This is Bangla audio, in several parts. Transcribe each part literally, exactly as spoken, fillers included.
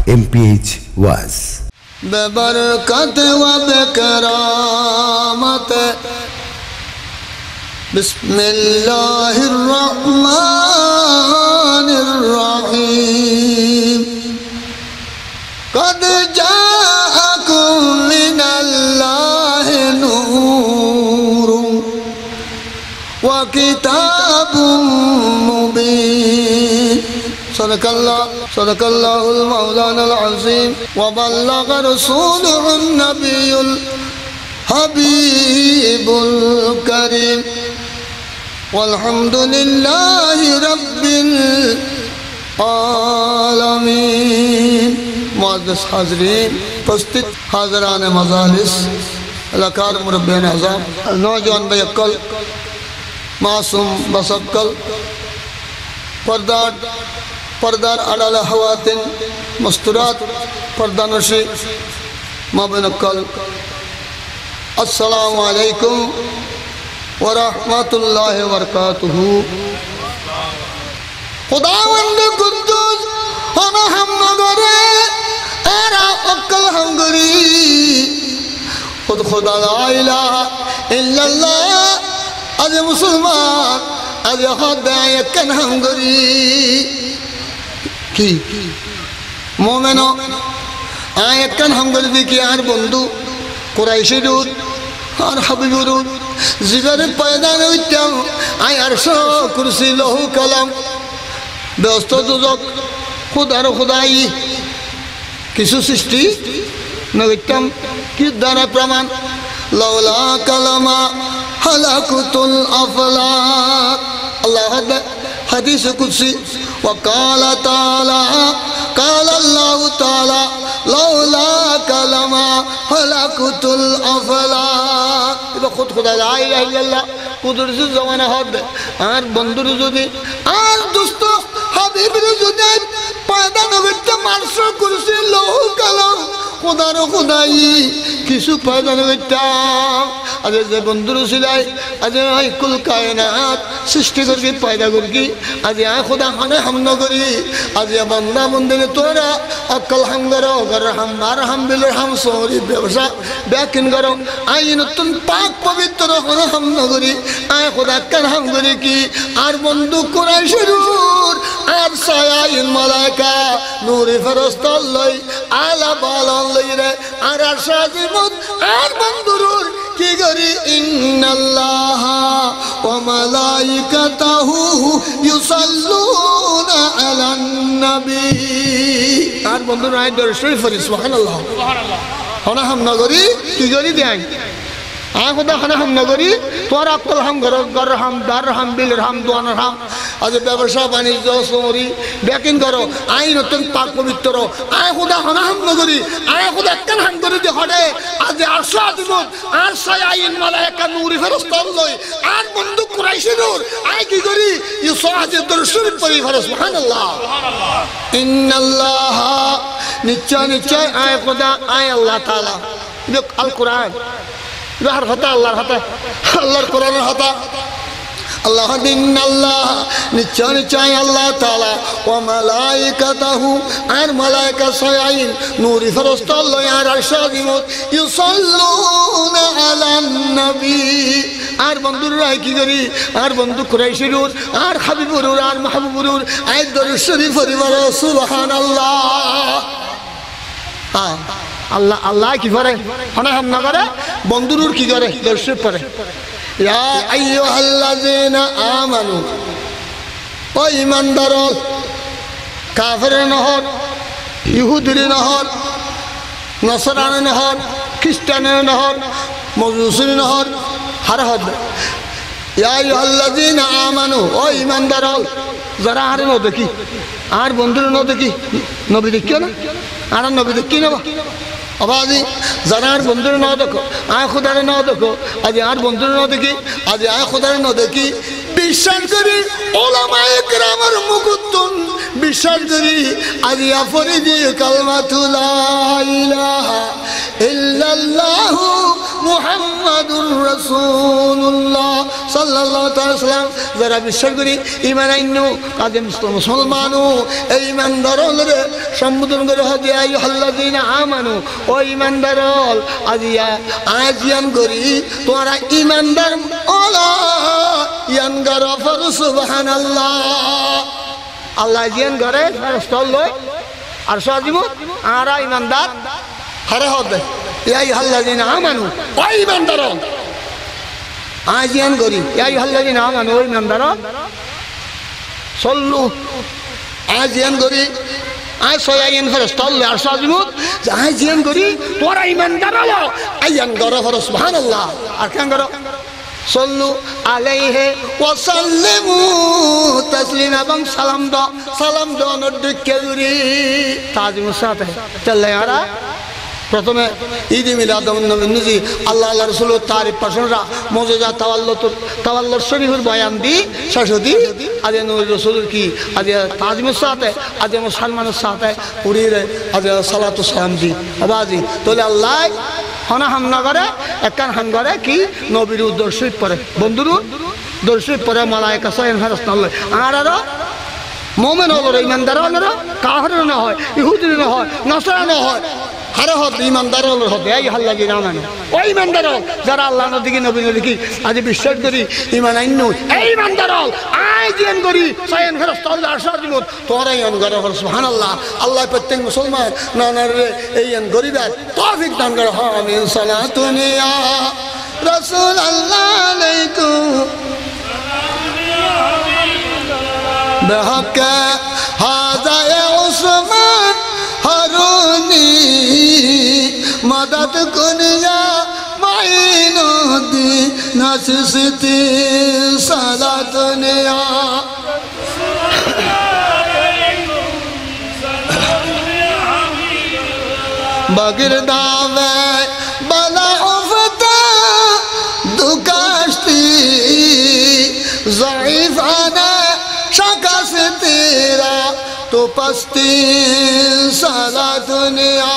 এম পি এইচ ওয়াজ। बेबरकत व बेकरामत बिस्मिल्लाहिर रहमानिर रहीम कद जाअकुम मिनल्लाहि नूरुन व किताबुम मुबीन सदकल्लाह सदकल्लाहुल मौलानाल अज़ीम व बल्लग रसूलुहुन नबियुल हबीबुल करीम वल्हम्दुलिल्लाहि रब्बिल आलमीन। मुअज़्ज़ज़ हाज़रीन, उपस्थित हाज़िरान मजालिस, इलाकार मुरब्बियान आज़म, नौजवान बैकल, मासूम बसक्कल, पर्दार पर्दार अड़ाल हवातिन मस्तूरात पर्दानशी माबिनक्कल, अस्सलामु अलैकुम व रहमतुल्लाहि व बरकातुहू। खुदावंद कुद्दूस हम हम नगरे एरा अक्कल हंगरी खुद खुदा ला इलाहा इल्लल्लाह आज मुसलमान आज खुदा यकन हंगरी की मोमेनो आयकन हंगरी दी की यार बंधु कुरैशी दूत और हबीबुर जिगर पैदा नवित्यम आय अर्शो कुर्सी लोहु कलम दोस्तो दुजक खुदार खुदाई किसु सृष्टि नवित्यम की दाना प्रमाण लौला कलमा हलाकुतुल अफलाक अल्लाह हदीस कुर्सी वकाल ताला काल अल्लाह ताला लौला कलमा हलाकुतुल अफलाक इबा खुद खुदा ला इलाहा इल्लल्लाह कुदरती जमाना हद आर बंधुर जुदी आर दोस्त हबीबर जुदी पैदा नबिते मार्शो कुर्सी लौह कलम खुदार खुदाई किसु पैदा नबिता आज जे बंधुर सिलाई आज आई कुल कायनात सृष्टि करके पैदा करके आज आ खुदा खाने हम न करी आज बंदा बंदे तोरा अक्ल हम करो कर हम मार हम बिल हम सोरी व्यवसा बैकिन करो आई नतुन पाक पवित्र खाने हम न करी आय खुदा कर हम करी की आर बंदु कुरैशुर आर साया इन मलाइका नूरी फरिश्ता लई आला बाला लई रे आर शाजिमुत आर बंदुरुर की गरी इन्नल्लाह व मलाइकतहु युसल्लूना अलन नबी आर बंदुर आय दर्शन फरी सुबहानाल्लाह सुबहानाल्लाह होना हम नगरी की गरी दें आ खुदा खाना हम नगरी तोरा अक्ल हम घर घर हम दार हम बिल हम दुआन हम आज व्यवसाय वाणिज्य सोरी बैकिन करो आई नतुन पाक पवित्र आ खुदा खाना हम नगरी आ खुदा कन हम करी देखडे आज आशा दिमत আর সায়াইন মালায়েকা নূরি ফেরেশতা লই আর বন্ধু কুরাইশি নূর আই কি করি ইউসাজ দরশুর পরি ফেরেশ সুবহানাল্লাহ সুবহানাল্লাহ ইন্নাল্লাহ নিশ্চয় নিশ্চয় আয় খোদা আয় আল্লাহ তাআলা দেখ আল কোরআন বাহার কথা আল্লাহর হাতে আল্লাহর কোরআনের হাতে अल्लाह दिन अल्लाह निश्चय निश्चय अल्लाह ताला व मलाइकतहु और मलाइका सयाइन नूरी फरिश्ता अल्लाह यार अरशादिमत युसल्लूना अलन नबी और बंदुराय की करी और बंदु कुरैशीर और हबीबुर और महबूबुर आय दरूद शरीफ परिवार सुबहानाल्लाह हां अल्लाह अल्लाह की करे हने हम ना करे बंदुरुर की करे दर्शक परे या अय्युहल्लज़ीना आमनू ओ ईमानदारो काफिर न हो यहूदी न हो नसरानी न हो ख्रिस्टान न हो मजूसी न हो हर हद या अय्युहल्लज़ीना आमनू ओ ईमानदारो जरा हारे न देखी आर बंधुर न देखी नबी देखियो ना आर नबी देखी ना आवाज़ी जनार बंधुर न देखो आय खुदार न देखो आज यार बंधुर न देखी आज आय खुदार न देखी বিশ্বাস করি ওলামায়ে কেরামের মুকুদ্দুন বিশ্বাস করি आज या फरीदी कलमातु ला इलाहा इल्लल्लाहु মুহাম্মাদুর রাসূলুল্লাহ সাল্লাল্লাহু আলাইহি ওয়াসাল্লাম যারা বিশ্বাস করি ঈমান আইনো কাজে মুসলমানও এই ঈমানদাররে সম্বোধন করে হদি আইয়ুহাল্লাযিনা আমানু ও ঈমানদারল আজিয়া আজিয়ান করি তোরা ঈমানদার ওলা ইয়ান গরফর সুবহানাল্লাহ আল্লাহ জিয়ান করে ফেরেশতা লয় আর সাজিব আরা ঈমানদার হারে হবে ইয়া আইয়ুহাল্লাযিনা আমানু ও ঈমানদারল আজিয়ান করি ইয়া আইয়ুহাল্লাযিনা আমানু ও ঈমানদারল সল্লু আজিয়ান করি আই সয়াইন ফেরেশতা লয় আর সাজিব আজিয়ান করি তোরা ঈমানদার হলো আইয়ান গরফর সুবহানাল্লাহ আর কেন করো সল্লু আলাইহি ওয়া সাল্লিমু তাসলিমা এবং সালাম দাও সালাম দাও নদ্দিকে জুরি তাজিমুর সাথে চলে আরা প্রথমে ঈদ মিলাদুন নবী আল্লাহ আল্লাহ রাসূলের তারিফ পাশনরা মুজিজা তাওয়াল্লুত তাওয়াল্লুত শরীফের বয়ান দি শাশুদি আজ নবী রাসূলের কি আজ তাজিমুর সাথে আজ মুসলমানের সাথে পুরিরে আজ সালাতু সালাম দি আবাজি তোলে আল্লাহ হনা হামনা করে একখান হাম করে কি নবীর দর্শিত পরে বন্ধুরু দর্শিত পরে মালায়েকা সাইন ফেরেশতা লয় আর আর মুমিন হলো ঈমানদার হলো কাফির না হয় ইহুদি না হয় নসরা না হয় হারে হত ঈমানদার হলো হতে এই আল্লাহর নাম মানে ওই ঈমানদার যারা আল্লাহর নবী নবী কি আজ বিশ্বাস করি ঈমান আইনো এই ঈমানদার আই জিন করি সাইন ফেরেশতা আল্লাহ আরশাদিমত তোরা ঈমান করে সুবহানাল্লাহ আল্লাহ প্রত্যেক মুসলমান না না রে এই ঈমান গরিবার তৌফিক দান করে আমিন সালাতুন ইয়া রাসূল আল্লাহ আলাইকুম بحق هذا يا عثمان هاروني مدد كن يا معين الدين نسستي صلاة يا بغير دعوة بلا عفتا دكاشتي ضعيف أنا شکا سے تیرا تو پستی سالا دنیا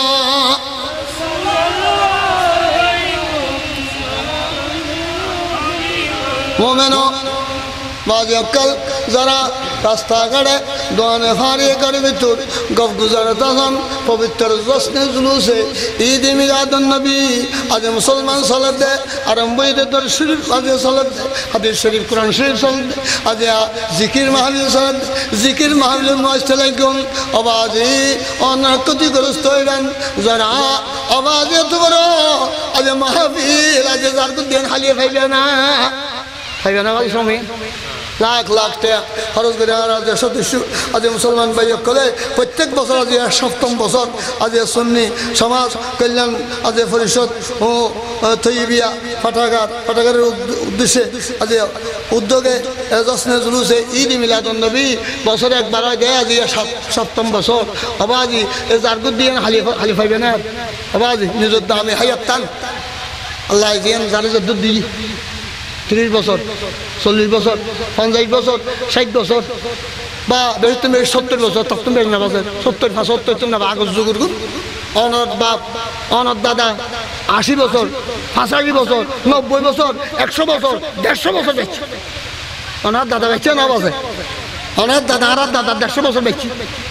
مومنو বাজে অক্কল যারা রাস্তা ঘাটে দোয়ানে ফারিয়ে করে ভিতর গফ গুজারে তখন পবিত্র জশ্নে জুলুসে ঈদ মিলাদুন নবী আজ মুসলমান সালাত দেয় আরম্ভ ঈদের দর শরীফ আজ সালাত দেয় হাদিস শরীফ কোরআন শরীফ সালাত দেয় আজ জিকির মাহফিল সালাত জিকির মাহফিল মুআসসালাইকুম আওয়াজে অনেক ক্ষতিগ্রস্ত হইবেন যারা আওয়াজে তো বড় আজ মাহফিল আজ জারকুদ দিন হালিয়ে পাইবে না পাইবে না ভাই সময় লাখ লাখ টাকা খরচ করে সদস্য আজ মুসলমান ভাই কলে প্রত্যেক বছর আজ সপ্তম বছর আজ সুন্নি সমাজ কল্যাণ আজ পরিষদ ও থইবিয়া পাঠাগার পাঠাগারের উদ্দেশ্যে আজ উদ্যোগে জশ্নে জুলুসে ঈদ মিলাদুন নবী বছরে একবার দেয় আজ সপ্তম বছর আবাজি এ জারগুদ্দিন হালি হালি পাইবে না আবাজি নিজের দামে হায়াত টান আল্লাহ জিয়ান জানে যদ্দুর দিই ত্রিশ বছর চল্লিশ বছর পঞ্চাশ বছর ষাট বছর বা বেশি তুমি সত্তর বছর তখন বেশি না বছর সত্তর সত্তর তুমি না আগস্ট যুগুর গুণ অনদ বাপ অনদ দাদা আশি বছর পঁচাশি বছর নব্বই বছর একশো বছর দেড়শো বছর বেচছে অনার দাদা বেচছে না বছর অনার দাদা আর দাদা দেড়শো বছর বেচছি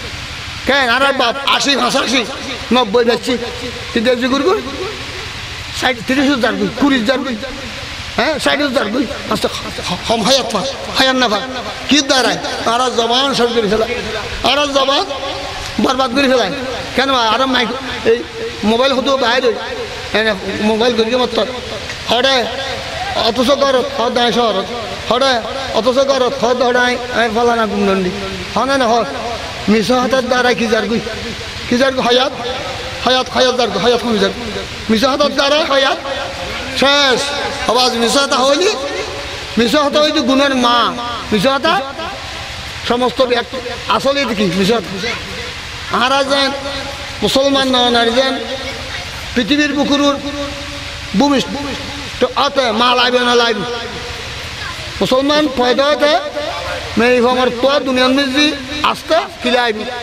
কেন আর বাপ আশি পঁচাশি নব্বই বেচছি তিরিশ যুগুর গুণ ষাট তিরিশ হাজার গুণ কুড়ি হাজার গুণ হ্যাঁ ষাট হাজার গুণ আচ্ছা হম হায়াত পা হায়াত না পা কি দাঁড়ায় আর জবান সব করে ফেলায় আর জবান বরবাদ করে ফেলায় কেন আর মাইক এই মোবাইল হতো বাইরে মোবাইল করি মত হরে অথচ ঘরত হ দায় শহরত হরে অথচ ঘরত হ দৌড়াই আমি ফলানা গুমদণ্ডি হনে না হর মিশ হাতের দ্বারাই কি যার গুই কি যার হায়াত হায়াত হায়াত যার হায়াত কমি যার মিশ হাতের দ্বারাই হায়াত শেষ আওয়াজ মিশাতা হইলি মিশাতা হইলি গুণের মা মিশাতা সমস্ত আসলে কি মিশাত আহারা যেন মুসলমান নারী যেন পৃথিবীর বুকুরুর ভূমিষ্ঠ তো আতে মা লাইবে না লাইবে মুসলমান পয়দা হতে মেয়ে আমার তো দুনিয়ার মিজি আসতে কিলে আইবি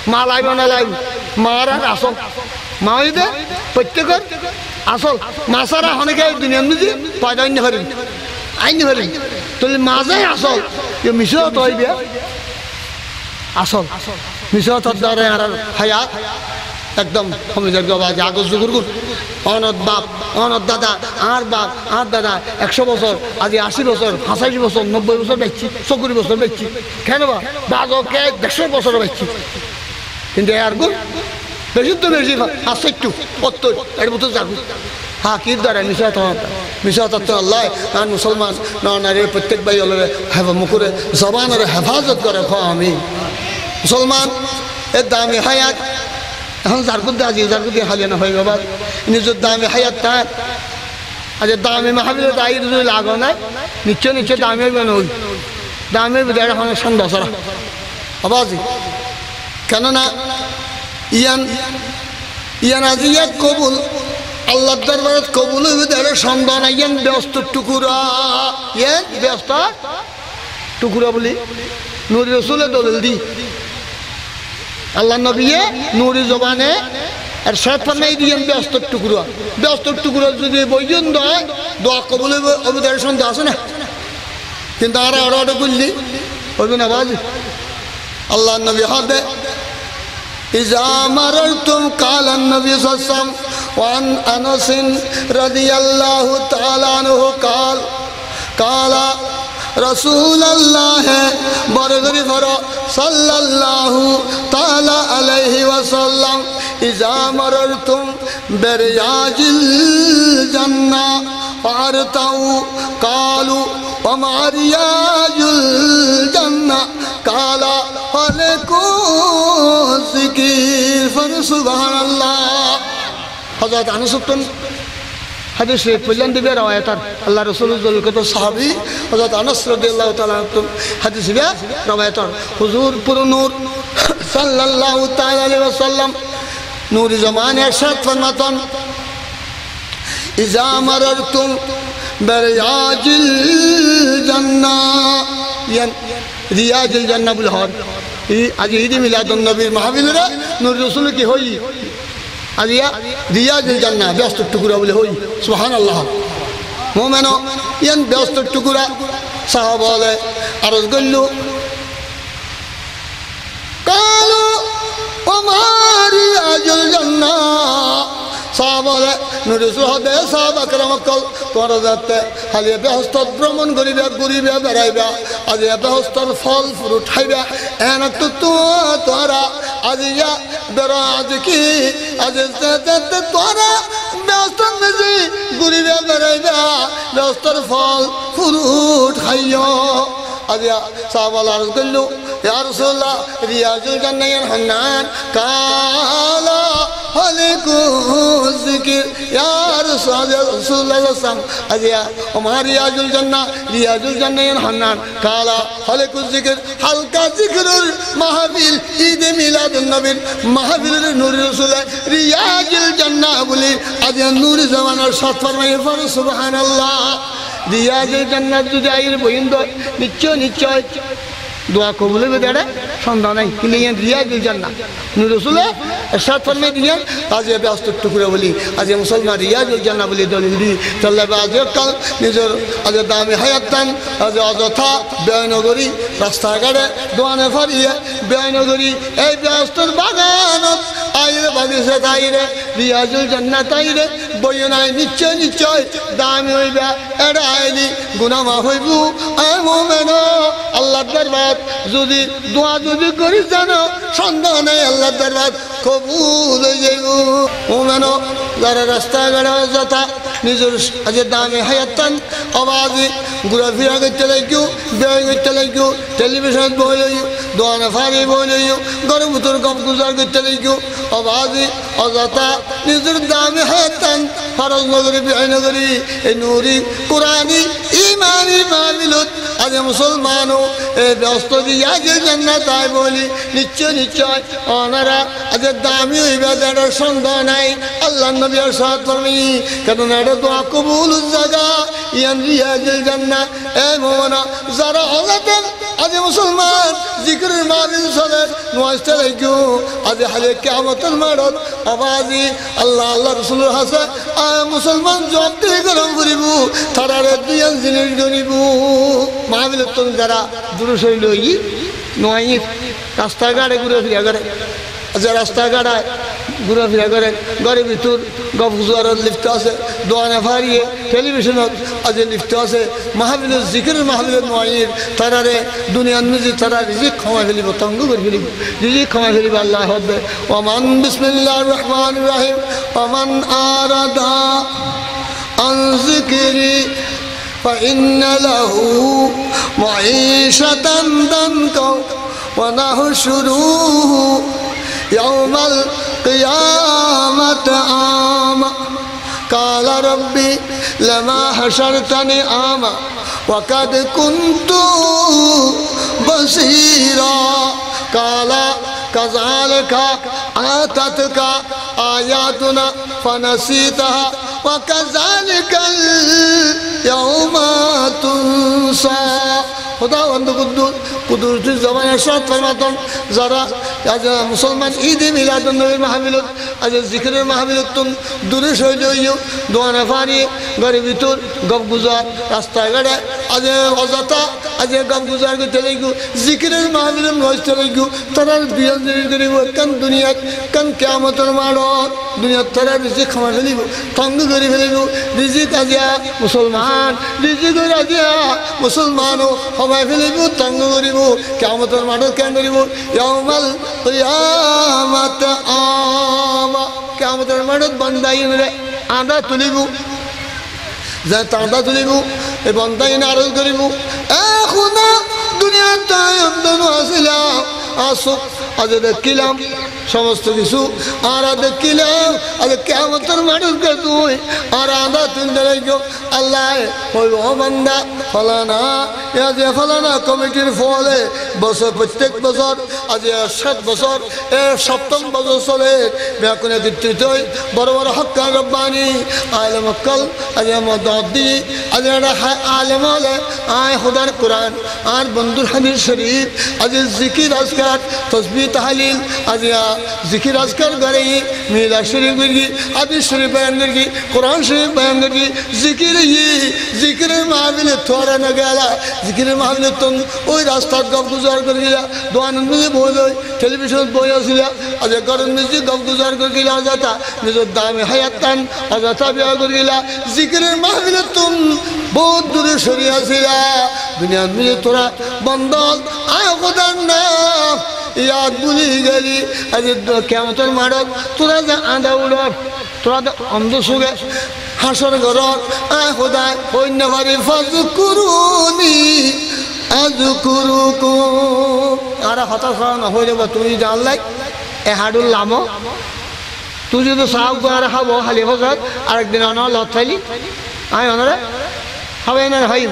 মা লাইব না লাইব মার আর আসল মা হই দে প্রত্যেকের আসল মা ছাড়া অনেকে দুনিয়ার মধ্যে পয়দা আইন পারেন আইন পারেন তাহলে মাঝাই আসল মিশো তো হইবে আসল মিশো তোর দ্বারা আর হায়াত একদম সমিজের গবাজ আগজ জুগুর অনত বাপ অনত দাদা আর বাপ আর দাদা একশো বছর আজি আশি বছর পঁচাশি বছর নব্বই বছর বেচছি চকুরি বছর বেচছি কেন বা বাজকে দেড়শো বছর বেচছি কিন্তু আর গুণ বেশি তো বেশি আসছে একটু সত্তর এর মতো যাবো হ্যাঁ কি দ্বারা মিশা মিশা তত্ত্ব আল্লাহ আর মুসলমান নারীর প্রত্যেক ভাই হলে হেফা মুখরে জবানের হেফাজত করে খ আমি মুসলমান এর দামি হায়াত এখন ঝাড়খণ্ডে আজি ঝাড়খণ্ডে হালিয়ে না হয়ে বাবা নিজের দামি হায়াত তার আজ দামি মাহাবীর দায়ী যদি লাগো নাই নিশ্চয় নিশ্চয় দামি হইবে না ওই দামি বিদায় এখন সন্ধ্যা সরা আবাজি কেননা ইয়ান ইয়ান আজি ইয়াত কবুল আল্লাহ দরবারত কবুল হইবে তাহলে সন্ধ্যা নাই ইয়ান ব্যস্ত টুকুরা ইয়ান ব্যস্ত টুকুরা বলি নুরি রসুলের দলিল দি আল্লাহ নবীয়ে নুরি জবানে আর সাত ফান্নাই দিয়েন ব্যস্ত টুকরা ব্যস্ত টুকরা যদি বইজন দেয় দোয়া কবুল হইবে অবিদায় সন্ধ্যা আছে না কিন্তু আর আরো আরো বললি হইবে না বাজি আল্লাহ নবী হাতে إذا مررتم قال النبي صلى الله عليه وسلم وعن أنس رضي الله تعالى عنه قال قال رسول الله برغري فرا صلى الله تعالى عليه وسلم إذا مررتم برياج الجنة فارتعوا قالوا وما رياج الجنة قال সুবহান আল্লাহ হযরত আনাস ইবনে হাদিস শরীফ পড়লেন দিবে রওয়ায়াত আল্লাহ রাসূলুল্লাহ জলকত সাহাবী হযরত আনাস রাদিয়াল্লাহু তাআলা হাদিস দিবে রওয়ায়াত হুজুর পুরো নূর সাল্লাল্লাহু তাআলা আলাইহি ওয়াসাল্লাম নূর জামানে ارشاد ফরমাতেন ইজা মারতুম বিরিয়াজিল জান্নাহ ইয়ান রিয়াজিল জান্নাহ বল হর আজি ঈদ মিলাদুন নবীর মাহফিলরা নূর রাসূল কি হই আজিয়া রিয়াজিল জান্নাহ ব্যস্ত টুকরা বলে হই সুবহানাল্লাহ মুমিনো ইয়ান ব্যস্ত টুকরা সাহাবা বলে আরজ গল্লু কালু ওমা রিয়াজিল জান্নাহ সাহাবা বলে নূর রাসূল হবে সাহাবা کرام কল তোরা যাতে হালিয়া ব্যস্ত ভ্রমণ করিবে ঘুরিবে বেড়াইবে আজ ব্যস্তর ফল ফ্রুট খাইবে এন তো তোরা আজিয়া বেড়া আজ কি আজ তোরা ব্যস্ত মেজি ঘুরিবে বেড়াইবে ব্যস্তর ফল ফ্রুট খাইও আজিয়া সাহাবা আরজ করলো ইয়া রাসূলুল্লাহ রিয়াজুল জান্নাহ হান্নান কালা হালিকু জিকির ইয়া রাসূলুল্লাহ সাল্লাল্লাহু আজিয়া ওমা রিয়াজুল জান্নাহ রিয়াজুল জান্নাহ হান্নান কালা হালিকু জিকির হালকা জিকিরুল মাহফিল ঈদ মিলাদুন নবীর মাহফিলের নূর রাসূল রিয়াজুল জান্নাহ বলি আজিয়া নূর জামানার সাত ফরমায়ে ফর সুবহানাল্লাহ রিয়াজুল জান্নাহ যদি আইর বইন্দ নিশ্চয় নিশ্চয় দোয়া কবুল হবে দাঁড়া সন্ধ্যা নাই কিন্তু ইয়ান রিয়াজুল জান্নাহ নূর রাসূল ارشاد ফরমাই দিয়েন আজ ব্যস্ত টুকরা বলি আজ মুসলমান রিয়াজুল জান্নাহ বলি দলিল দি তাহলে আজ কাল নিজের আজ দামি হায়াত দান আজ অযথা ব্যয়নগরী রাস্তাঘাটে দোয়ানে ফারিয়ে ব্যয়নগরী এই ব্যস্তর বাগানত আইরে বাগিচা তাইরে রিয়াজুল জান্নাহ তাইরে বইয়ে নাই নিশ্চয় নিশ্চয় দামি হইবা এটা আইলি গুনাহ মাফ হইব আয় মুমিনো আল্লাহর দরবার যদি দোয়া যদি করি জানো সন্দেহ নেই আল্লাহর দরবার কবুল হয়ে যাইব মুমিনো যারা রাস্তাঘাটে যথা নিজের আজ দামি হায়াতান আওয়াজে ঘোরাফেরা করতে লাগিও ব্যয় করতে লাগিও টেলিভিশন বই লইও দোয়ানে ফারি বই লইও ঘরের ভিতর গপ গুজার করতে লাগিও আওয়াজে অযথা নিজের দামি হায়াতান ফরজ নগরী ব্যয় নগরী এই নুরি কোরআনি ইমানি মাহফিলত আজ মুসলমানও এই ব্যস্ত রিয়াজুল জান্নাহ তাই বলি নিশ্চয় নিশ্চয় ওনারা আজ দামি হইবা দেড় সন্দেহ নাই আল্লাহ নবী ارشاد ফরমাই কেন এটা দোয়া কবুল জায়গা ইয়ান রিয়াজুল জান্নাহ এ মোনা যারা হলাতেন আজ মুসলমান জিকিরের মাহফিল চলে নয়টা রাখো আজ হালে কিয়ামতের মাঠত আবাজি আল্লাহ আল্লাহ রাসূলের হাসে মুসলমান জবাব দিয়ে গরম করিব তারারে দুই জিনিস গনিব মাহফিল তো যারা দূরে শৈল ই নয় রাস্তাঘাটে ঘুরে ফিরে করে আচ্ছা রাস্তাঘাটায় ঘুরে ফিরে করে ঘরের ভিতর গপ গুজরাত লিফট আছে দোয়ানে ফারিয়ে টেলিভিশনত আজ লিফট আছে মাহফিলের জিকিরের মাহফিলের নয়ের তারারে দুনিয়ার নিজে তারা রিজিক ক্ষমা ফেলিব তঙ্গ করে ফেলিব রিজিক ক্ষমা ফেলিব আল্লাহ হবে ওমান বিসমিল্লাহির রহমানির রহিম ওমান আরাদা আন যিকরি فإن له معيشة ضنكا ونحشره يوم القيامة أعمى قال ربي لما حشرتني أعمى وقد كنت بصيرا قال كذلك آتتك آياتنا فنسيتها وكذلك اليوم تنسى خدا বন্ধ কুদ্দুস কুদ্দুসের জবানে সাত ফরমাতন যারা আজ মুসলমান ঈদ মিলাদুন নবীর মাহফিলত আজ জিকিরের মাহফিলত দূরে সইল হইও দোয়ানা ফারি ঘরের ভিতর গপ গুজার রাস্তাঘাটে আজ অযথা আজ গপ গুজার করতে লাগো জিকিরের মাহফিলত নষ্ট লাগো তারা বিয়ান জিনিস করিব কান দুনিয়াত কান কিয়ামতের মাঠত দুনিয়াত তারা রিজিক ক্ষমা ফেলিব তঙ্গ করে ফেলিব রিজিক আজিয়া মুসলমান রিজিক আজিয়া মুসলমানও ক্ষমা ফেলিব তঙ্গ করিব কিয়ামতের মাঠত কেন করিব ইয়াউমাল কিয়ামাত আমা কিয়ামতের মাঠত বান্দাইনরে আদা তুলিব যা তাঁদা তুলিব এই বান্দাইন আরজ করিব এ খুদা দুনিয়াত তাইয়দন আসিলা আসো আজ দেখিলাম সমস্ত কিছু আর দেখিলাম আজ কিয়ামতের মাঠত তুই আর আদা তুলতে লাগো আল্লাহ হইব বান্দা ফলানা এ যে ফলানা কমিটির ফলে বছর প্রত্যেক বছর আজ সাত বছর এ সপ্তম বছর চলে ব্যাকুনে দিত্রিত বড় বড় হক্কান রব্বানি আলেম অক্কল আজ মদি আজ আলেম হলে আয় খুদার কোরআন আর বন্ধুর হাদিস শরীফ আজ জিকির আজকার তসবিহ তাহলিল আজ জিকির আজকার করে মিলাদ শরীফ করি হাদিস শরীফ বয়ান করি কোরআন শরীফ বয়ান করি জিকির জিকিরের মাহফিলে থোড়া না গেলা জিকিরের মাহফিলে তখন ওই রাস্তার গপ গুজার করে গেলা দোয়ানের মধ্যে বই লই টেলিভিশনত বই আসিলা আজ ঘরের মধ্যে গপ গুজার করে গেলা অযথা নিজের দামে হায়াত টান অযথা বিয়া করে গেলা জিকিরের মাহফিলে তখন বহুত দূরে সরিয়ে আসিলা দুনিয়ার মধ্যে তোরা বন্ধন আয় খোদার নাম ইয়াদ ভুলি গেলি আজ কিয়ামতের মাঠত তোরা যে আঁধা উড়র তোরা অন্ধ সুগে হাসর ঘরত আয় খোদায় অন্য বাড়ি ফাজ করুনি আজ করুকু আর হতাশ হয়ে যাব তুমি জানলাই এ হাডুল লামো তুই যদি চাও আর খাব খালি ফসত আরেকদিন অন লত থাইলি আয় অনরে হবে না হয়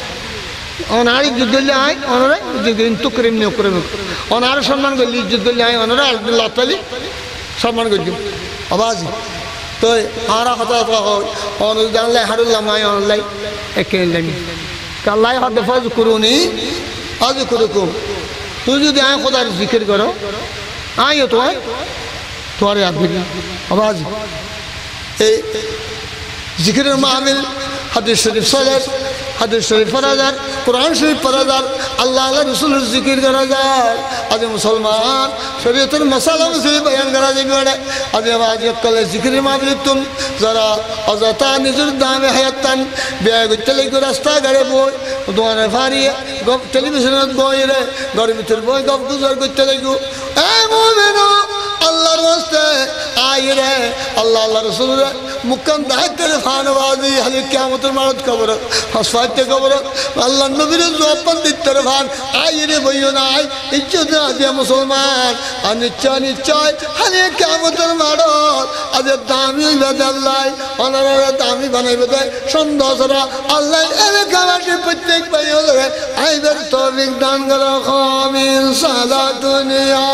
অনার ইজ্জত করলে আয় অনরে কিন্তু করিম নি করিম অনার সম্মান করলি ইজ্জত করলে আয় অনরে আরেকদিন লত থাইলি সম্মান করছি আবাজ তো আর কথা অন জানলে হাডুল লাম আয় অনলাই একে লাগি কাল্লাই হাত ফাজ করুনি আজ করুকুম তুই যদি আয় খোদার জিকির করো আয় তো আয় তোরে আবির আওয়াজ এই জিকিরের মাহফিল হাদিস শরীফ সালাত হাদিস শরীফ ফরাজার কোরআন শরীফ ফরাজার আল্লাহ আল্লাহ রাসূলের জিকির করা যায় আজ মুসলমান শরীয়তের মাসালা মাসাইল বয়ান করা যাবে আজ আজ কলে জিকিরের মাহফিল তুম যারা অযথা নিজের দামে হায়াতান ব্যয় করতে লাগো রাস্তা গাড়ি বই দোয়ানে ফারিয়ে গপ টেলিভিশনত বই রে ঘরের ভিতর বই গপ গুজর করতে লাগো এ মুমিনো আল্লাহর ওয়াস্তে আয় রে আল্লাহ আল্লাহ রাসূল রে মুকাম দায়িত্বের ফানবাজি হালি কিয়ামতের মারত কবর হাসফাতে কবর আল্লাহ নবীর জবান দিতের ফান আয় রে বইও না আয় ইজ্জত আছে মুসলমান আর নিশ্চয় নিশ্চয় হালি কিয়ামতের মারত আজ দামি বাজাল্লাই অনারা দামি বানাইবে দেয় সন্দেহরা আল্লাহ এনে কালাটি প্রত্যেক ভাই হলে আইবার তৌফিক দান করো আমিন সালাতুনিয়া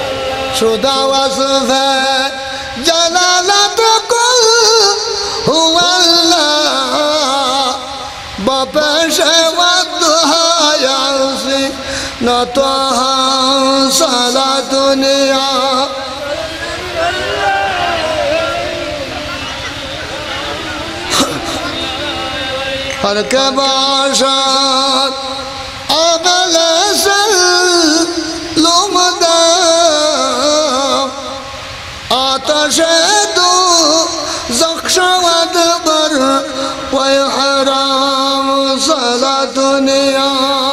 شدا وصف جلالت كل هو না তোহা সালা দুনিয়া हर के बाशात अगल सल लुमदा आतश दो ज़ख्शवत बर वय हराम सला दुनिया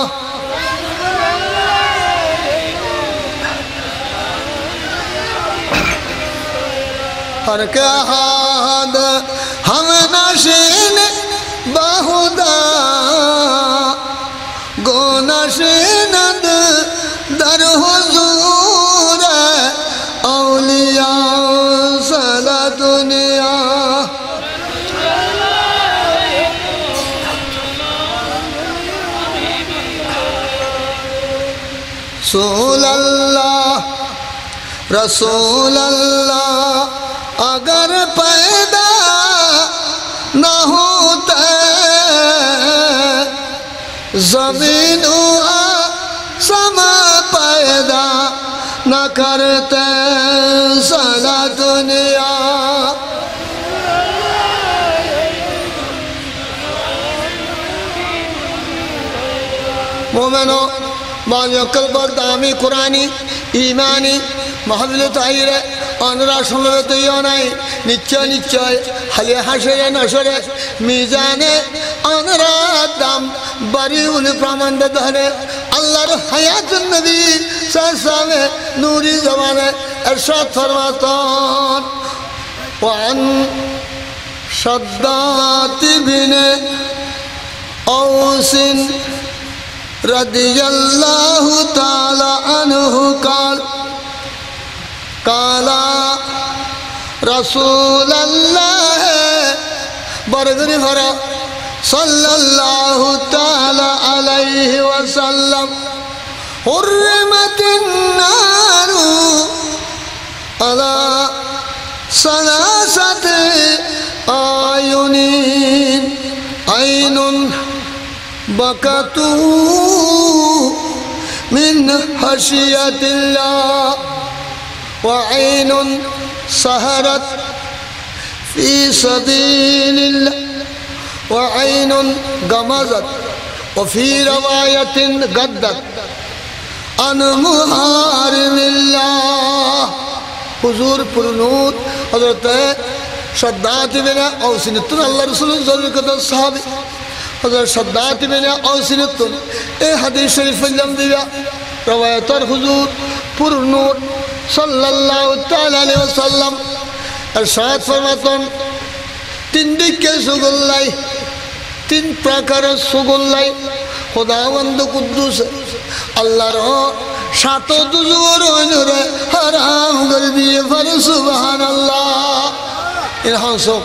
हर के हाद हम नशीन बहुदा गोनशीनद दर हुजूर औलिया सला दुनिया रसूल अल्लाह रसूल अल्लाह अगर पैदा न होता ज़मीन समा पैदा न करते साला दुनिया मोमेनो बालियकल बरदामी कुरानी ईमानी महफिल ताहिरे अनरा शुनबे तो यो नहीं निश्चय निश्चय हले हाशरे नशरे मीजाने अनरा दाम बरी उन प्रमाण धरे अल्लाह हयात नबी सामे नूरी जमाने इरशाद फरमातान वन शद्दात बिने औसिन रदियल्लाहु ताला अन्हु काल काला रसूल अल्लाह बरगरी भरा सल्लल्लाहु ताला अलैहि वसल्लम हुर्रिमतिन नारु अला सलासति आयुनिन ऐनुन बकतू मिन हशियतिल्लाह वऐन सहरत फी सबीलिल्लाह वऐन गमज़त वफी रवायतिन गद्दत अन मुहारिमिल्लाह हुजूर पुरनूर हज़रत शद्दात बिन औसिन अल्लाह रसूल ज़रूर साहब हज़रत शद्दात बिन औसिन ए हदीस शरीफ लम दिया रवायतर हुजूर पुरनूर सल्लल्लाहु ताला अलैहि वसल्लम इरशाद फरमातन तीन दिक्के सुगुल्लाई तीन प्रकार सुगुल्लाई खुदावंद कुद्दुस अल्लाहर सात दुजुर रे हराम कर दिए फर सुबहानल्लाह इन हंसो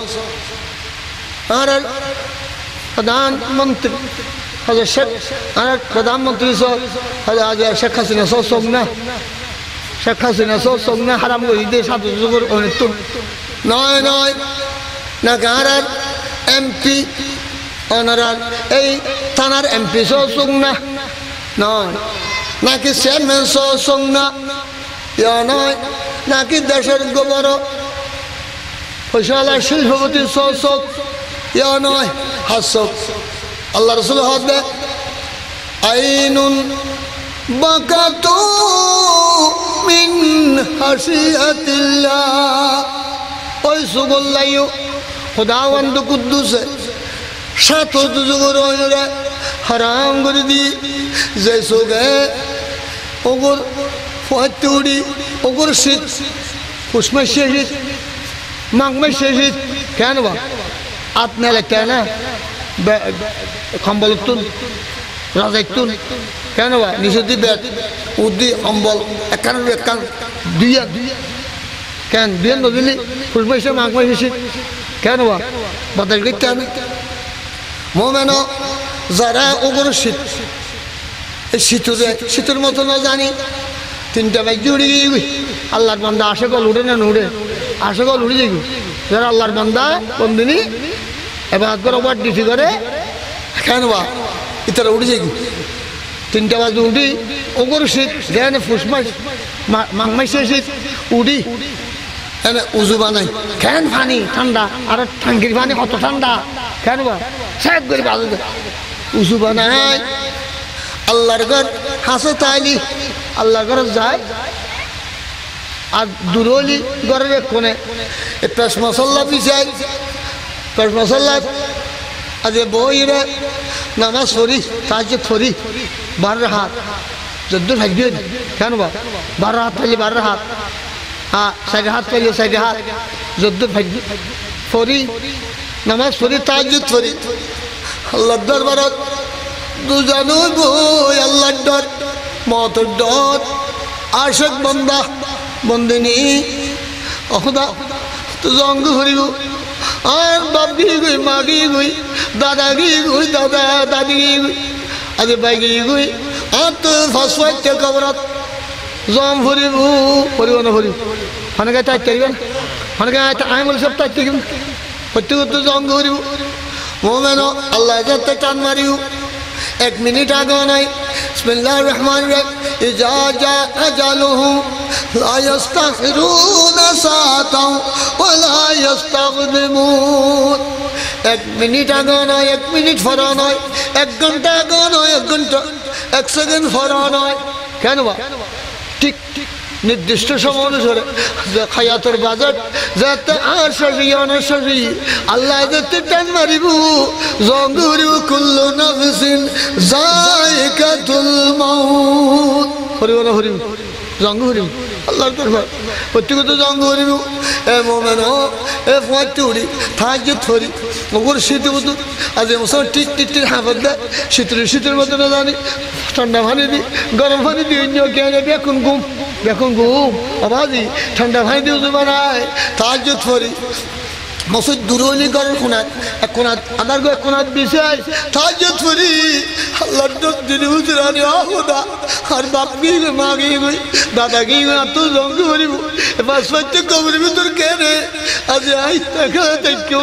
और प्रधानमंत्री हज़रत शेख और प्रधानमंत्री सो हज़रत शेख हसीना सो सोगना शेख हसीना सो सोगना हराम को इधे साथ जुगुर होने तुम नॉय नॉय ना गारर एमपी অনারার এই থানার এমপি সহ সোংনা নয় নাকি চেয়ারম্যান সহ সোংনা ইয়া নয় নাকি দেশের গভর্নর ফয়সালা শিল্পপতি সহ সোক ইয়া নয় হাসক আল্লাহ রাসূল হদে আইনুন বাকাতু মিন হাসিয়াতিল্লাহ ওই সুগল্লাইও খুদাওয়ান্দ কুদ্দুসে सात जुगुरे हराम कर दी जैसो गए ओगुर फुड़ी ओगुर शीत उसमें शेषित मांग में शेषित क्या ना आपने लगता है ना खम्बल तुन राजा तुन क्या ना निशुद्धि बैठ उद्दी खम्बल एकान एकान दिया क्या दिया नदिली उसमें से मांग में शेषित क्या ना बदल गई क्या ना मोमेनो जरा ओगर शीत शीतुरे शीतुर मत न जानी तीन टा बैग उड़ी गई अल्लाह बंदा आशे को उड़े ना उड़े आशे को उड़ी जाएगी जरा अल्लाह बंदा बंदिनी एबाद करो बात डिटी करे क्या ना इतना उड़ी जाएगी তিনটা বাজে উঠি ওগর শীত যেন ফুসমাস মাংমাসে শীত উঠি এনে উজু বানাই কেন পানি ঠান্ডা আর টাঙ্কির পানি কত ঠান্ডা কেন বা সাহেব করে বাজু উজু বানাই আল্লাহর ঘর হাসে তাইলি আল্লাহর ঘর যায় আর দুরলি ঘরের এক কোণে পেশ মশল্লা পিছাই পেশ মশল্লা আজ বইরে নামাজ পড়ি তাহাজ্জুদ পড়ি বারো হাত যদ্দুর থাকবে কেন বা বারো হাত পাইলে বারো হাত হ্যাঁ সাইডে হাত পাইলে সাইডে হাত যদ্দুর থাকবে পড়ি নামাজ পড়ি তাহাজ্জুদ পড়ি আল্লাহর দরবারত দুজানো বই আল্লাহর ডর মতর ডর আশেক বন্দা বন্দিনী অখদা তো জঙ্গ হরিব আর বাপ গিয়ে গই মা গিয়ে গই দাদা গিয়ে গই দাদা দাদি গিয়ে গই আজ বাই গিয়ে গই আর তো ফসফাইতে কবরত জম ভরিব ভরিব না ভরিব অনেকে তাই তারিবেন অনেকে আমি বলি সব তাই তারিব করতে করতে জঙ্গ হরিব মোমেন আল্লাহ যাতে টান মারিব এক মিনিট আগে নাই বিসমিল্লাহির রহমানির রহিম ইজা জা আজালুহু লা ইস্তাখিরুনা সাআতাও ওয়া লা ইস্তাকদিমুন এক মিনিট আগে নয় এক মিনিট পরে নয় এক ঘন্টা আগে নয় এক ঘন্টা এক সেকেন্ড পরে নয় কেন বা ঠিক নির্দিষ্ট সময় অনুসারে খায়াতের বাজেট যাতে আর সাজি অনসাজি আল্লাহ যাতে টান মারিব জঙ্গ হরিব কুল্লু নাফসিন যায়িকাতুল মাউত হরিব না হরিব জঙ্গ হরিব আল্লাহর দরবার প্রত্যেকত জঙ্গ হরিব এ মোমেন এ ফাঁচতে উড়ি তাহাজ্জুদ পড়ি ওগর শীতে বুধু আজ মুসলমান টিট টিট টিট হাঁপাত দেয় শীতের শীতের মতো না জানি ঠান্ডা পানি দিই গরম পানি দিই অন্য কেন বেকুন ঘুম বেকুন ঘুম আবাজি ঠান্ডা পানি দিয়ে উজু বানায় তাহাজ্জুদ পড়ি মসজিদ দূরনি ঘরের কোনাত এক কোনাত আমার গো এক কোনাত বিছাই তাহাজ্জুদ পড়ি আল্লাহর দর দিনে হুজুরানি আহুদা আর বাপ গিয়ে গই মা গিয়ে গই দাদা গিয়ে গই আর তো জঙ্গ হরিব এবার সত্যি কবরের ভিতর কেনে আজ আই দেখা দেখো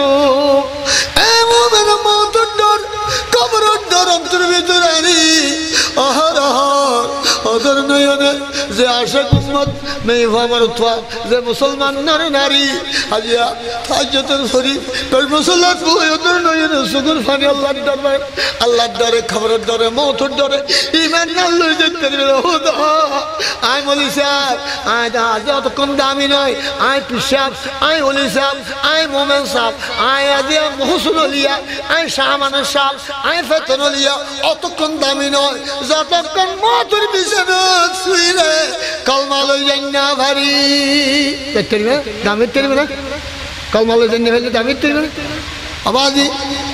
এ মোমেন মওতের ডর কবরের ডর অন্তরের ভিতর আনি আহার আহার ওদের নয়নে যে আশেক উম্মত মেয়ে ভামারুত্বা যে মুসলমান নার নারী আজিয়া তাহাজ্জুদের পড়ি তোর মুসলমান বই ওদের নয়নে সুগুর ফানি আল্লাহর দরবার আল্লাহর ডরে খবরের ডরে মওতের ডরে ঈমান না লই যেতে খোদা আই মলি সাহেব আই দা যতক্ষণ দামি নয় আই পিসাব আই ওলি সাহেব আই মোমেন সাহেব আই আজিয়া মহসুন আলিয়া আই শাহমান সাহেব আই ফেতন আলিয়া অতক্ষণ দামি নয় যতক্ষণ মওতের বিছানা শুইলে কলমা লই যাই না ভারী দেখতে না দামি তেরবে না কলমা লই যাই না ভারী দামি তেরবে না আবাজি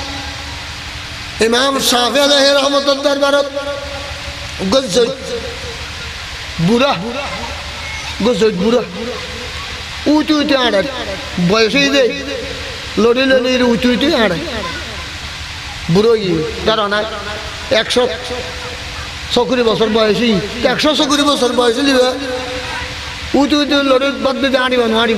ইমাম শাফি আলাইহি রহমাতুল্লাহ দরবারত গজই বুড়া গজই বুড়া উঁচু উঁচু আড়ে বয়সে দে লড়ি লড়ি উঁচু উঁচু আড়ে বুড়ো ই দাঁড়া না একশো সকুরি বছর বয়সী একশো সকুরি বছর বয়সী লিবে উঁচু উঁচু লড়িত বদলিতে আনিব আনিব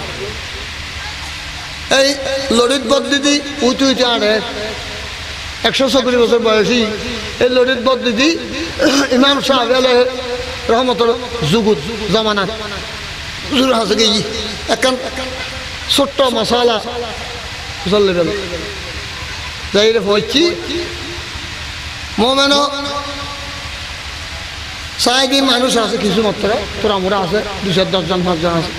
এই লড়িত বদলিতি উঁচু উঁচু আড়ে একশো সকুরি বছর বয়সী এই লড়িত বদলিতি ইমাম সাহেব আলাইহি রহমতুল্লাহ যুগুত জামানা হুজুর হাসে গিয়ে এখন ছোট্ট মশালা চললে গেল যাই রে হচ্ছি মোমেন সাইডি মানুষ আছে কিছু মাত্র তোরা মোরা আছে দুশো দশজন পাঁচজন আছে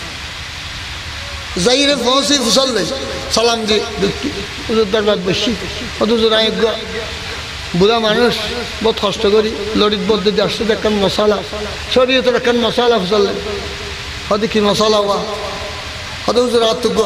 যাই রে পৌঁছি ফুসললে সালাম দি হুজুর দরবার বেশি হুজুর আই বুড়া মানুষ বহুত কষ্ট করি লড়িত বদ্ধ আসছে দেখেন মশালা সরিয়ে তো দেখেন মশালা ফুসললে হয়তো কি মশালা হওয়া হয়তো হুজুর আত্মজ্ঞ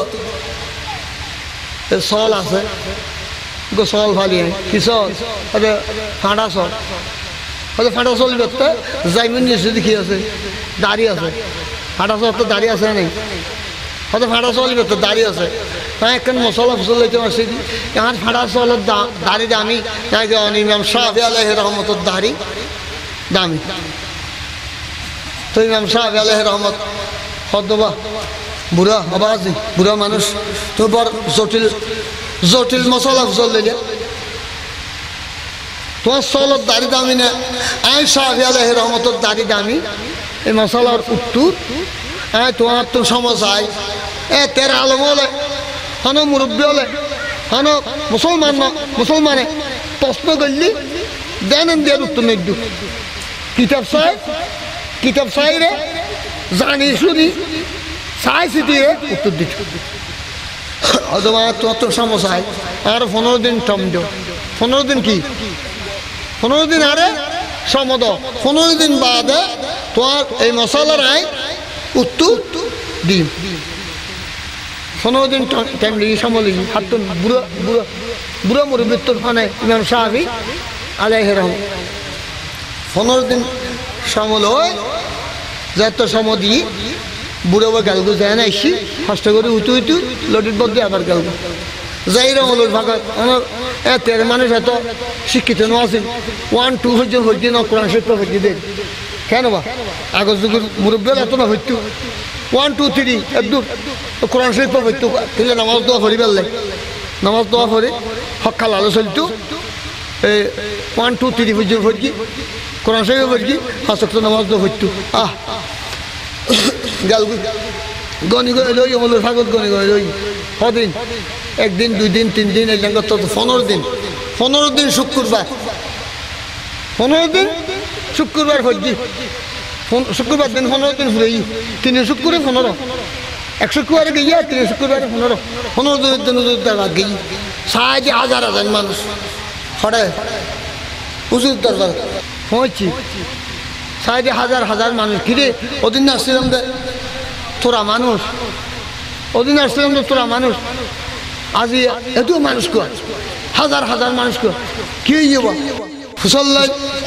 সল আছে গো সল ফালিয়ে কি সল হয়তো ফাঁড়া সল হয়তো ফাঁটা সল বেরতে জাইমিন নিশ্চয় দেখি আছে দাড়ি আছে ফাঁটা সল তো দাড়ি আছে নেই হয়তো ফাঁটা সল বেরতে দাড়ি আছে হ্যাঁ একখান মশলা ফসল লইতে পারছি এখন ফাঁটা সলের দাড়ি দামি ইমাম শাফি আলাইহি রহমতের দাড়ি দামি তো ইমাম শাফি আলাইহি রহমত হদবা বুড়া আবাজি বুড়া মানুষ তো বড় জটিল জটিল মশলা ফসল লইলে তোমার সলত দাড়ি দামি না আয় শাহি আলাইহির রহমতের দাড়ি দামি এই মশালার উত্তর হ্যাঁ তোমার তো সমস্যায় এ তের আলম হলে হন মুরব্বী হলে হন মুসলমান মুসলমানে প্রশ্ন করলি দেন দেওয়ার উত্তর নেই কিতাব চাই কিতাব চাই রে জানি শুনি চাই চিটিয়ে উত্তর দিত অথবা তোমার তো সমস্যায় আর পনেরো দিন টম দিও পনেরো দিন কি পনেরো দিন আরে সমদ পনেরো দিন বাদে তোমার এই মশলার আই উত্তর দিন পনেরো দিন টাইম লেগে সময় লেগে হাত বুড়ো বুড়ো বুড়ো মুরব্বীর ফানে ইমাম শাফি আলাইহির রহমত পনেরো দিন সমল হয় যত সময় দিয়ে বুড়ো বা গালগু যায় না এসি কষ্ট করে উঁচু উঁচু লটির বদলে আবার গালগু যাই রঙলুর ভাগত আমার এতের মানুষ এত শিক্ষিত নছিল ওয়ান টু পর্যন্ত হইতে না কোরআন শিক্ষা হইতে দেন কেন বা আগর যুগের মুরব্বী এত না হইতো ওয়ান টু থ্রি একদূর কোরআন শিক্ষা হইতো তাহলে নামাজ দোয়া করি পারলে নামাজ দোয়া করে হকাল আলো চলতো এই ওয়ান টু থ্রি পর্যন্ত হইকি কোরআন শিক্ষা হইকি হাসক্ত নামাজ দোয়া হইতো আহ গালগু গনি গনি লই আমলের ভাগত গনি গনি লই কদিন একদিন দুই দিন তিন দিন এই তো পনেরো দিন পনেরো দিন শুক্রবার পনেরো দিন শুক্রবার হজ্জি শুক্রবার দিন পনেরো দিন ঘুরে তিন শুক্রে পনেরো এক শুক্রবারে গিয়ে তিন শুক্রবারে পনেরো পনেরো দিনের দিন দরবার গিয়ে সাহায্যে হাজার হাজার মানুষ হরে উজুর দরবার পৌঁছি সাহায্যে হাজার হাজার মানুষ কিরে ওদিন আসছিলাম দে তোরা মানুষ ওদিন আসছিলাম তো তোরা মানুষ আজ এত মানুষ কর হাজার হাজার মানুষ কর কি যাব ফুসল্লাই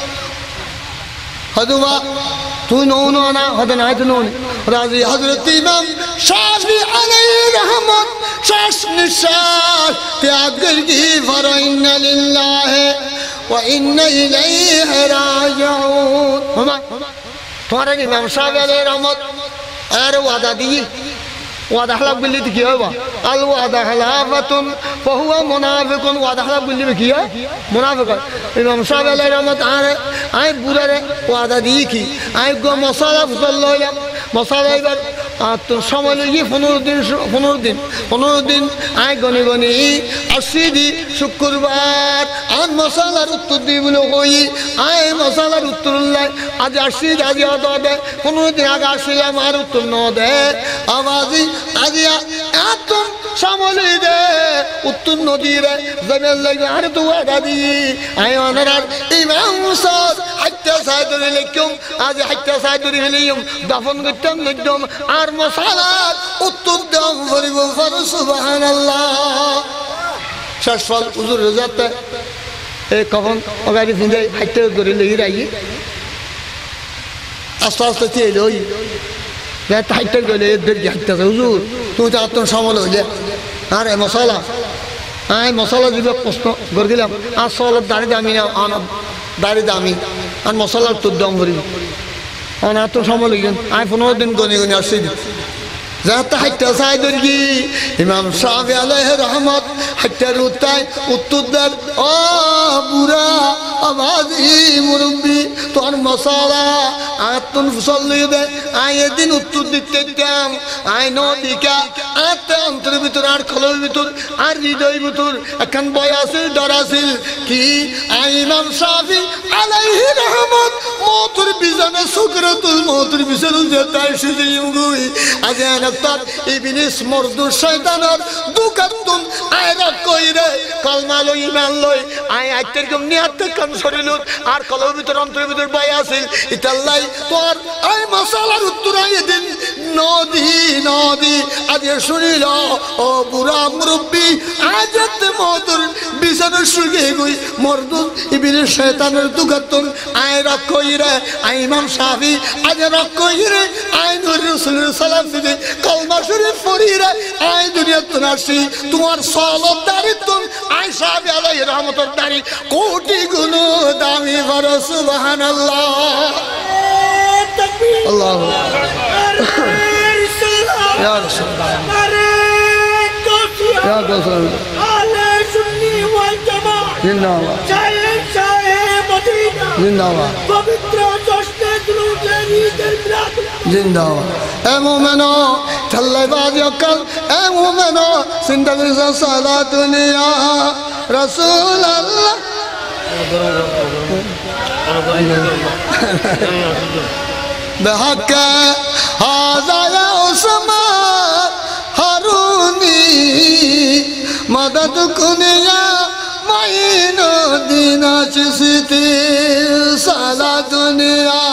হয়তো বা তুই নৌ না হয়তো না হয়তো নৌনি রাজি হজরত ইমাম শাফি আলাইহির রহমত শ্বাস নিঃশ্বাস ত্যাগ করি ফর ইন্না লিল্লাহি ওয়া ইন্না ইলাইহি রাজিউন তোমার ইমাম শাফি আলাইহির রহমত আর ওয়াদা দিয়ে ওয়াদা হালাফ বললে তো কি হবে আল ওয়াদা হালাফাতুন ফাহুয়া মুনাফিকুন ওয়াদা হালাফ বললে কি হয় মুনাফিক হয় ইমাম শাফি আলাইহির রহমত আর আই বুড়ারে ওয়াদা দিয়ে কি আই গো মশালা ফুসল লইলাম মশালা এবার আর তোর সময় লেগে পনেরো দিন পনেরো দিন পনেরো দিন আয় গনে গনে আসি দি শুক্রবার আর মশালার উত্তর দিই বলে কই আয় মশালার উত্তর লাই আজ আসি আজি অত দে পনেরো দিন আগে আসিলাম আর উত্তর ন দে আবাজি আজি এত সময় দে উত্তর নদী রে জমের লাগে আর তো আদা দি আয় অনার ইমাম মুসাদ হাইতা সাইদুল আলাইকুম আজ হাইতা সাইদুল আলাইকুম দাফন করতাম নদম আর মশালার উত্তর দাম করিব সুবহানাল্লাহ শেষ ফল হুজুর রেজাতে এই কখন ওগাড়ি ফিরে হাইতে ধরে লেগে রাই আস্তে আস্তে চেয়ে লই হাইতে গেলে এদের হাইতে হুজুর তুমি তো আত্ম সামল হইলে আর এ মশালা আয় মশালা যদি প্রশ্ন করে দিলাম আর সলের দাড়ি দামি না আন দাড়ি দামি আর মশালার তোর দম করি আমার আত্ম সামল হইলেন আয় পনেরো দিন গনে গনে আসছি যাতে হাইটা চাই দর্গি ইমাম শাফি আলাইহির রহমত হাইটার উত্তায় উত্তর দেন ও বুড়া আবাজি মুরব্বী তোর মশালা আত্মন ফসল লিয়ে দে আয় এদিন উত্তর দিতে দিতাম আয় নদিকা আত্মা অন্তরের ভিতর আর খলের ভিতর আর হৃদয় ভিতর এখন বয় আছিল ডর আছিল কি আয় ইমাম শাফি আলাইহির রহমত মৌতের বিছানা সুকরাতুল মৌতের বিছানা যেতাই সেজে ইমগুই আজ তার ইবলিস মরদু শয়তানের দুকাতুন আয়রা কইরে কলমা লই ঈমান লই আয় আইতের কম নিয়াত কাম শরীলত আর কলবের ভিতর অন্তরের ভিতর বাই আছিল ইতাল্লাই তোর আয় মশালার উত্তর আই দিন নদী নদী আজ শুনিল ও বুড়া মুরব্বী আজত মধুর বিছানা শুয়ে গই মরদু ইবলিস শয়তানের দুকাতুন আয়রা কইরে আয় ইমাম শাফি আজ রাখ কইরে আয় নূর রাসূলুল্লাহ সাল্লাল্লাহু আলাইহি ওয়াসাল্লাম কলমা শরীফ পড়িরে আই দুনিয়াতে আসি তোমার সালাত দারিতুন আই শাফি আলাইহির রহমতের দারি কোটি গুণ দামি বড় সুবহানাল্লাহ তাকবীর আল্লাহু আকবার ইয়া রাসূলুল্লাহ ইয়া রাসূলুল্লাহ আলে সুন্নি ওয়াল জামাআহ জিন্নাল্লাহ জিন্দাবাদ পবিত্র জশ্নে দুরূদে ঈদের মিলাদ জিন্দাবাদ এ মুমিনো ঠল্লাই বাজ অকল এ মুমিনো জিন্দাগি সালাতুন ইয়া রাসূলুল্লাহ بحق هذا يا عثمان هاروني مدد كن يا معين الدين چستی سالا دنیا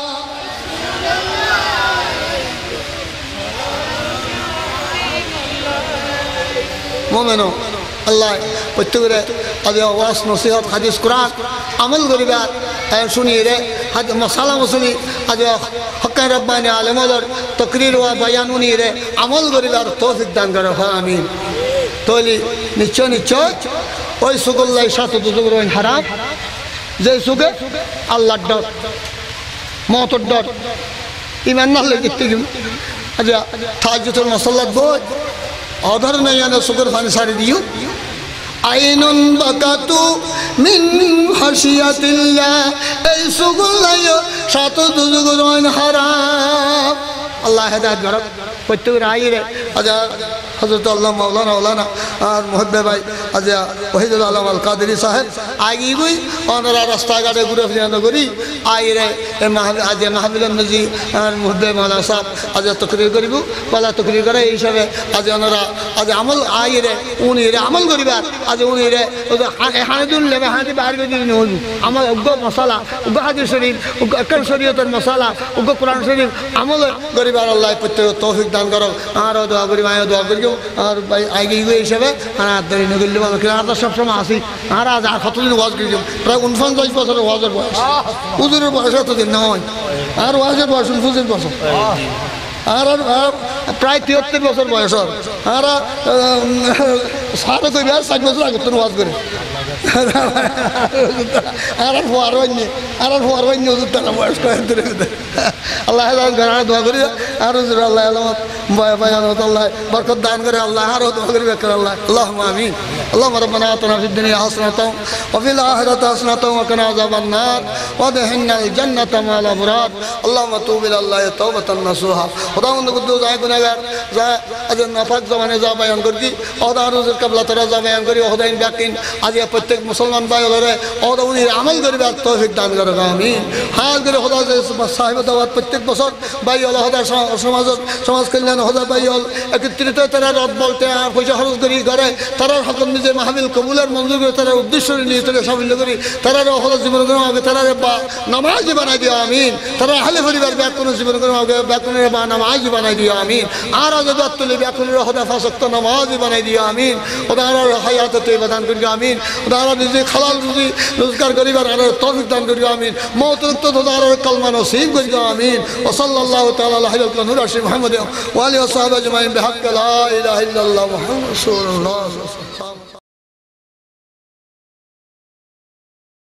مومنو আল্লাহ প্রত্যেকরে আগে ওয়াজ নসিহত হাদিস কোরআন আমল করিবার শুনি রে মশালা মসুলি আজ হকান রব্বানি আলমদর তকরির ওয়া বয়ানুনি রে আমল করিবার তৌফিক দান করে আমিন তলি নিশ্চয় নিশ্চয় ওই সুগুল্লাই সাত দুজুর হারাম যে সুগে আল্লাহর ডর মতর ডর ইমান না লাগে আজ তাহাজ্জুদের মুসাল্লাত বই অধর নাই আনা সুগর ফানি সারি দিও আইনুন বাকাতু মিন হাসিয়াতিল্লাহ এই সুগুল্লাই সাত দুজুর হারাম আল্লাহ হেদায়েত করক প্রত্যেক আইরে আজ হযরত আল্লাহ মাওলানা মাওলানা আর মুহব্বে ভাই আজ ওয়াহিদুল আলম আল কাদেরী সাহেব আগে গই ওনারা রাস্তাঘাটে ঘুরে ফিরে করি আইরে আজ মাহফিলুন নজি আর মুহব্বে মাওলানা সাহেব আজ তকরির করিব বলা তকরির করে এই হিসাবে আজ ওনারা আজ আমল আইরে উনি রে আমল করিবার আজ উনি রে হানিদুল লেবে হানি বাইরে করে দিন হইব আমল উগ্গ মশালা উগ্গ হাদিস শরীফ উগ্গ আকাল শরীয়তের মশালা উগ্গ কোরআন শরীফ আমল করিবার আল্লাহ প্রত্যেক তৌফিক দান করো আর দোয়া করি মায়া দোয়া করি আর ভাই আগে গিয়ে হিসাবে আর দেরি নগরলি বলো আর তো সবসময় আসি আর আজ আর কতদিন ওয়াজ করি প্রায় উনপঞ্চাশ বছরের ওয়াজের বয়স হুজুরের বয়স এতদিন নয় আর ওয়াজের বয়স উনপঞ্চাশ বছর আর প্রায় তিয়াত্তর বছর বয়স আর সাড়ে কই আর ষাট বছর আগে তো ওয়াজ করে আর আর ফোয়ার অন্য আর আর ফোয়ার অন্য হুজুর তারা বয়স কয়েক ধরে আল্লাহ ঘর দোয়া করি আর হুজুর আল্লাহ আলমত বয় বয় আল্লাহ বরকত দান করে আল্লাহ আরও দোয়া করি বেকার আল্লাহ আল্লাহ আমিন اللهم ربنا آتنا في الدنيا حسنة وفي الآخرة حسنة وقنا عذاب النار وادخلنا الجنة مع الأبرار اللهم توب إلى الله توبة نصوحا خداوند قدوس আয় গুনাহগার যা আজ নাপাক জমানে যা বয়ান করি ওদা রোজের কবলা তরা যা বয়ান করি ওদাইন ব্যাকিন আজ প্রত্যেক মুসলমান ভাই ওরে ওদা উনি আমল করিবার তৌফিক দান করো আমিন হাল করে খোদা যে সাহেব দাওয়াত প্রত্যেক বছর ভাই আল্লাহ খোদা সমাজ সমাজ কল্যাণ খোদা ভাই হল একত্রিত তারা রদ বলতে পয়সা খরচ করি করে তারা সকল নিজে মাহফিল কবুলের মঞ্জুর করে তারা উদ্দেশ্য নিয়ে তারা সাফল্য করি তারা হল জীবন গ্রহণ হবে তারা বা নামাজ বানাই দিও আমিন তারা হালে পরিবার ব্যাকুণ জীবন গ্রহণ হবে ব্যাকুণের বা নামাজ বানাই দিও আমিন আর আজ তুলে ব্যাকুণের হদা ফাঁসক্ত নামাজ বানাই দিও আমিন ওদার হায়াত তৈবা দান করি আমিন ওদার নিজে খালাল রুজি রোজগার করিবার আর তৌফিক দান করি আমিন মৌতুক্ত ওদার কলমা নসিব করি আমিন ও সাল্লাল্লাহু তাআলা আলাইহি ওয়া সাল্লাম রাশি মুহাম্মদ ওয়া আলিহি ওয়া সাহবিহি আজমাইন বিহাক্কি লা ইলাহা ইল্লাল্লাহ মুহাম্মাদুর রাসূলুল্লাহ।